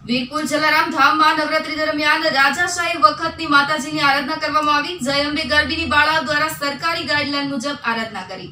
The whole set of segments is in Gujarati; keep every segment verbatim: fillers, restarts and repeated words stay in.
વીરપુર જલારામ ધામમાં નવરાત્રી દરમિયાન રાજાશાહી વખતની માતાજીની આરાધના કરવામાં આવી। જય અંબે ગરબીની બાળાઓ દ્વારા સરકારી ગાઈડલાઈન મુજબ આરાધના કરી।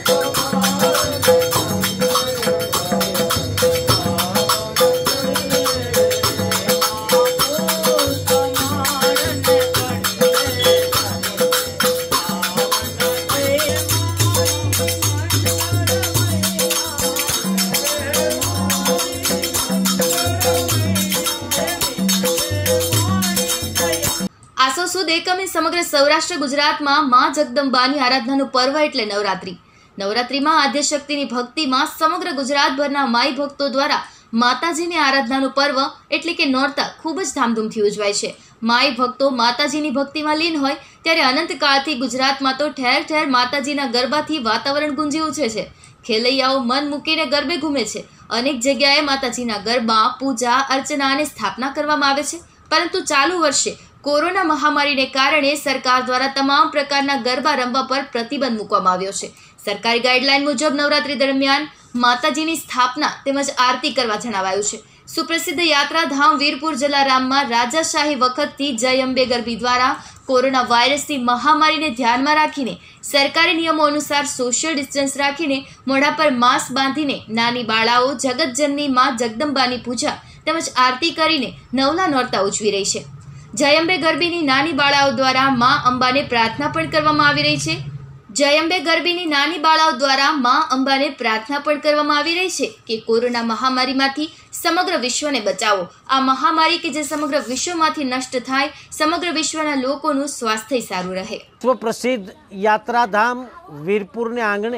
આસો સુદ એકમે સમગ્ર સૌરાષ્ટ્ર ગુજરાતમાં માં જગદંબાની આરાધનાનું પર્વ એટલે નવરાત્રી। નવરાત્રીમાં આદ્યશક્તિની ભક્તિમાં સમગ્ર ગુજરાતભરના માઈ ભક્તો દ્વારા માતાજીની આરાધનાનું પર્વ એટલે કે નોરતા ખૂબ જ ધામધૂમથી ઉજવાય છે। માઈ ભક્તો માતાજીની ભક્તિમાં લીન હોય ત્યારે અનંતકાળથી ગુજરાતમાં તો ઠેર ઠેર માતાજીના ગરબાથી વાતાવરણ ગુંજી ઉઠે છે। ખેલૈયાઓ મન મૂકીને ગરબે ઘૂમે છે। અનેક જગ્યાએ માતાજીના ગરબા, પૂજા, અર્ચના અને સ્થાપના કરવામાં આવે છે। પરંતુ ચાલુ વર્ષે કોરોના મહામારીને કારણે સરકાર દ્વારા તમામ પ્રકારના ગરબા રમવા પર પ્રતિબંધ મૂકવામાં આવ્યો છે। સરકારી ગાઈડલાઈન મુજબ નવરાત્રી દરમિયાન માતાજીની સ્થાપના તેમજ આરતી કરવા જણાવાયું છે। સુપ્રસિદ્ધ યાત્રાધામ વીરપુર જલારામમાં રાજાશાહી વખતથી જય અંબે ગરબી દ્વારા કોરોના વાયરસની મહામારીને ધ્યાનમાં રાખીને સરકારી નિયમો અનુસાર સોશિયલ ડિસ્ટન્સ રાખીને મોઢા પર માસ્ક બાંધીને નાની બાળાઓ જગતજનની માં જગદંબાની પૂજા તેમજ આરતી કરીને નવલા નોરતા ઉજવી રહી છે। જય અંબે ગરબીની નાની બાળાઓ દ્વારા માં અંબાને પ્રાર્થના પણ કરવામાં આવી રહી છે। જય અંબે ગરબીની નાની બાળાઓ દ્વારા માં અંબાને પ્રાર્થના પણ કરવામાં આવી રહી છે કે કોરોના મહામારીમાંથી સમગ્ર વિશ્વને બચાવો। આ મહામારી કે જે સમગ્ર વિશ્વમાંથી નષ્ટ થાય, સમગ્ર વિશ્વના લોકોનું સ્વાસ્થ્ય સારું રહે। સુપ્રસિદ્ધ યાત્રાધામ વીરપુરને આંગણે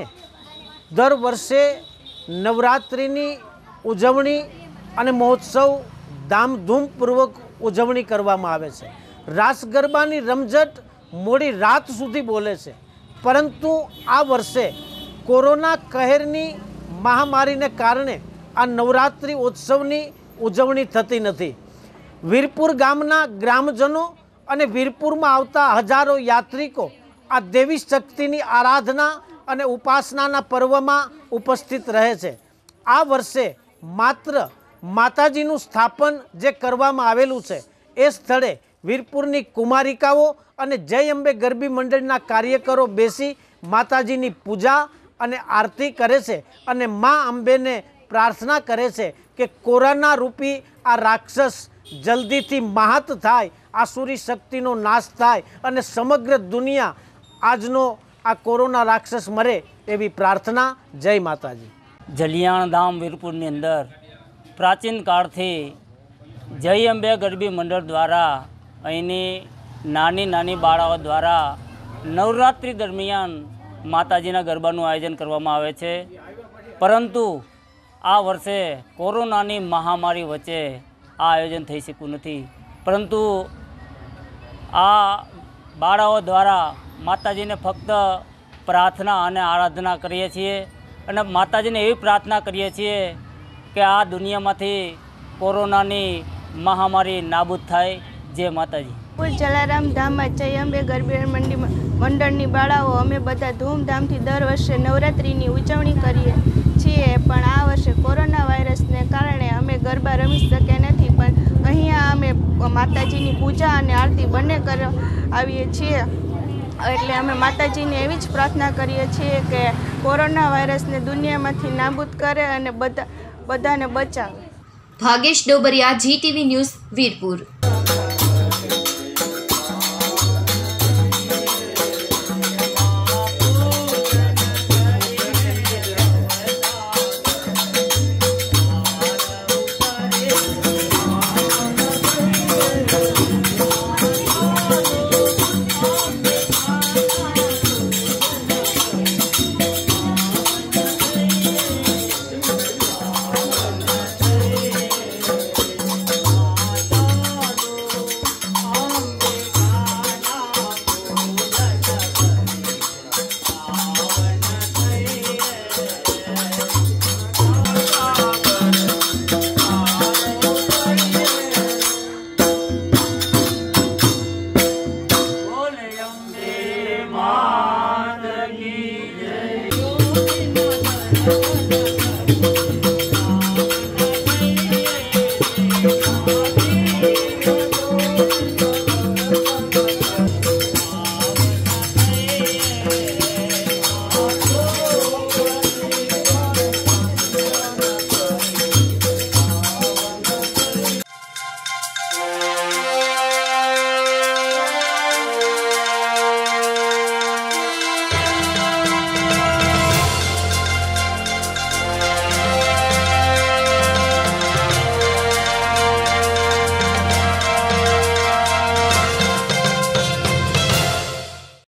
દર વર્ષે નવરાત્રિની ઉજવણી અને મહોત્સવ ધામધૂમપૂર્વક ઉજવણી કરવામાં આવે છે। રાસ ગરબાની રમઝટ મોડી રાત સુધી બોલે છે, પરંતુ આ વર્ષે કોરોના કહેરની મહામારીને કારણે આ નવરાત્રિ ઉત્સવની ઉજવણી થતી નથી। વીરપુર ગામના ગ્રામજનો અને વીરપુરમાં આવતા હજારો યાત્રિકો આ દેવી શક્તિની આરાધના અને ઉપાસનાના પર્વમાં ઉપસ્થિત રહે છે। આ વર્ષે માત્ર માતાજીનું સ્થાપન જે કરવામાં આવેલું છે એ સ્થળે વીરપુરની કુમારિકાઓ અને જય અંબે ગરબી મંડળના કાર્યકરો બેસી માતાજીની પૂજા અને આરતી કરે છે અને મા અંબેને પ્રાર્થના કરે છે કે કોરોના રૂપી આ રાક્ષસ જલ્દીથી માહત થાય, આસુરી શક્તિનો નાશ થાય અને સમગ્ર દુનિયા આજનો આ કોરોના રાક્ષસ મરે એવી પ્રાર્થના। જય માતાજી। જલિયાણ ધામ વીરપુરની અંદર પ્રાચીન કાળથી જય અંબે ગરબી મંડળ દ્વારા અહીંની નાની નાની બાળાઓ દ્વારા નવરાત્રિ દરમિયાન માતાજીના ગરબાનું આયોજન કરવામાં આવે છે। પરંતુ આ વર્ષે કોરોનાની મહામારી વચ્ચે આ આયોજન થઈ શક્યું નથી, પરંતુ આ બાળાઓ દ્વારા માતાજીને ફક્ત પ્રાર્થના અને આરાધના કરીએ છીએ અને માતાજીને એવી પ્રાર્થના કરીએ છીએ કે આ દુનિયામાંથી કોરોનાની મહામારી નાબૂદ થાય। જય માતાજી। વીરપુર જલારામ ધામમાં જય અંબે ગરબી મંડી મંડળની બાળાઓ અમે બધા ધૂમધામથી દર વર્ષે નવરાત્રિની ઉજવણી કરીએ છીએ, પણ આ વર્ષે કોરોના વાયરસને કારણે અમે ગરબા રમી શક્યા નથી। પણ અહીંયા અમે માતાજીની પૂજા અને આરતી બંને કરવા આવીએ છીએ, એટલે અમે માતાજીને એવી જ પ્રાર્થના કરીએ છીએ કે કોરોના વાયરસને દુનિયામાંથી નાબૂદ કરે અને બધા બધાને બચાવે। Bhagesh Dobariya, G TV news, Virpur.